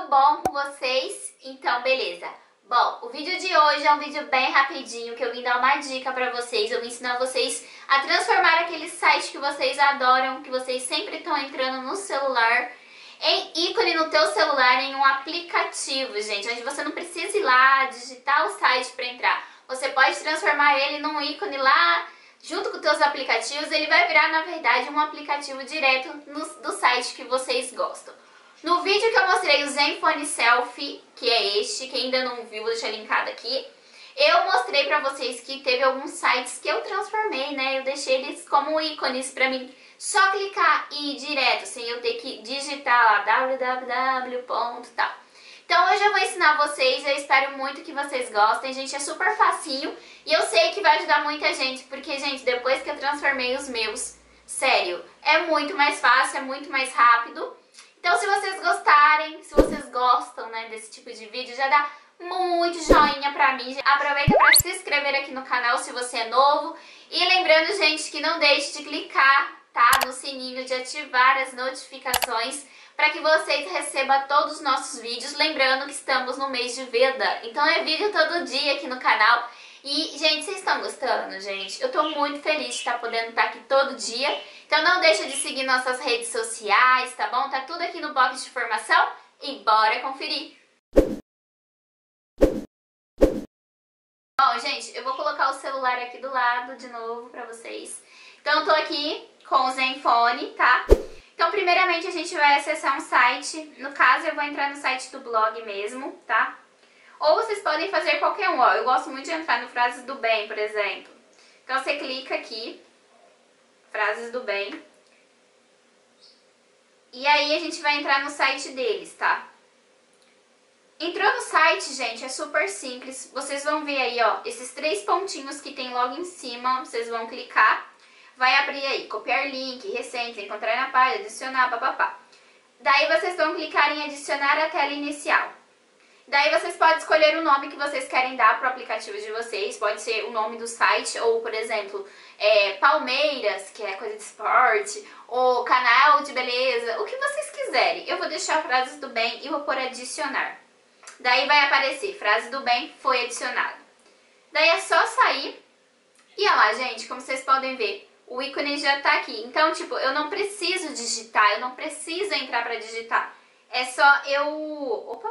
bom com vocês? Então, beleza. Bom, o vídeo de hoje é um vídeo bem rapidinho, que eu vim dar uma dica pra vocês. Eu vim ensinar vocês a transformar aquele site que vocês adoram, que vocês sempre estão entrando no celular, em ícone no teu celular, em um aplicativo, gente. Onde você não precisa ir lá, digitar o site pra entrar. Você pode transformar ele num ícone lá, junto com os teus aplicativos. Ele vai virar, na verdade, um aplicativo direto do site que vocês gostam. No vídeo que eu mostrei o Zenfone Selfie, que é este, quem ainda não viu, vou deixar linkado aqui. Eu mostrei pra vocês que teve alguns sites que eu transformei, né? Eu deixei eles como ícones pra mim só clicar e ir direto, sem eu ter que digitar lá www.tal. Então hoje eu vou ensinar vocês, eu espero muito que vocês gostem, gente, é super facinho e eu sei que vai ajudar muita gente, porque, gente, depois que eu transformei os meus, sério, é muito mais fácil, é muito mais rápido. Então se vocês gostarem, se vocês gostam, né, desse tipo de vídeo, já dá muito joinha pra mim. Aproveita pra se inscrever aqui no canal se você é novo. E lembrando, gente, que não deixe de clicar, tá, no sininho, de ativar as notificações para que vocês recebam todos os nossos vídeos. Lembrando que estamos no mês de Veda, então é vídeo todo dia aqui no canal. E, gente, vocês estão gostando, gente? Eu tô muito feliz de estar podendo estar aqui todo dia. Então não deixa de seguir nossas redes sociais, tá bom? Tá tudo aqui no box de informação e bora conferir! Bom, gente, eu vou colocar o celular aqui do lado de novo pra vocês. Então eu tô aqui com o Zenfone, tá? Então primeiramente a gente vai acessar um site. No caso eu vou entrar no site do blog mesmo, tá? Ou vocês podem fazer qualquer um, ó. Eu gosto muito de entrar no Frases do Bem, por exemplo. Então você clica aqui, Frases do Bem. E aí a gente vai entrar no site deles, tá? Entrou no site, gente, é super simples. Vocês vão ver aí, ó, esses 3 pontinhos que tem logo em cima. Vocês vão clicar. Vai abrir aí, copiar link, recentes, encontrar na página, adicionar, papapá. Daí vocês vão clicar em adicionar a tela inicial. Daí vocês podem escolher o nome que vocês querem dar para o aplicativo de vocês. Pode ser o nome do site, ou, por exemplo, Palmeiras, que é coisa de esporte, ou canal de beleza, o que vocês quiserem. Eu vou deixar Frases do Bem e vou pôr adicionar. Daí vai aparecer, Frase do Bem foi adicionado. Daí é só sair. E olha lá, gente, como vocês podem ver, o ícone já tá aqui. Então, tipo, eu não preciso digitar, eu não preciso entrar para digitar. É só eu...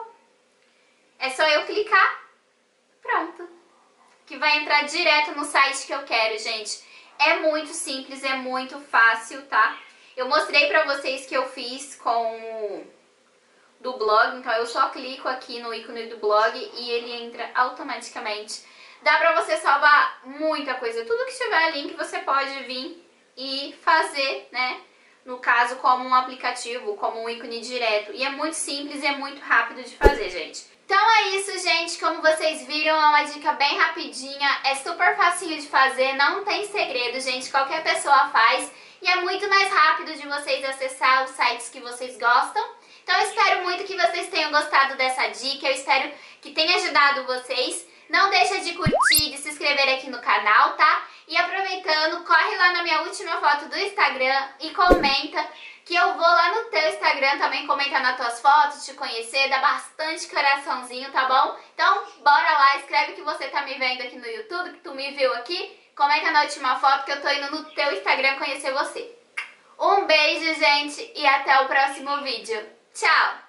É só eu clicar, pronto. Que vai entrar direto no site que eu quero, gente. É muito simples, é muito fácil, tá? Eu mostrei pra vocês que eu fiz com do blog, então eu só clico aqui no ícone do blog e ele entra automaticamente. Dá pra você salvar muita coisa. Tudo que tiver link você pode vir e fazer, né? No caso, como um aplicativo, como um ícone direto. E é muito simples e é muito rápido de fazer, gente. Então é isso, gente. Como vocês viram, é uma dica bem rapidinha. É super facinho de fazer, não tem segredo, gente. Qualquer pessoa faz. E é muito mais rápido de vocês acessar os sites que vocês gostam. Então eu espero muito que vocês tenham gostado dessa dica. Eu espero que tenha ajudado vocês. Não deixa de curtir, de se inscrever aqui no canal, tá? E aproveitando, corre lá na minha última foto do Instagram e comenta, que eu vou lá no teu Instagram também comentar nas tuas fotos, te conhecer, dar bastante coraçãozinho, tá bom? Então, bora lá, escreve que você tá me vendo aqui no YouTube, que tu me viu aqui, comenta na última foto que eu tô indo no teu Instagram conhecer você. Um beijo, gente, e até o próximo vídeo. Tchau!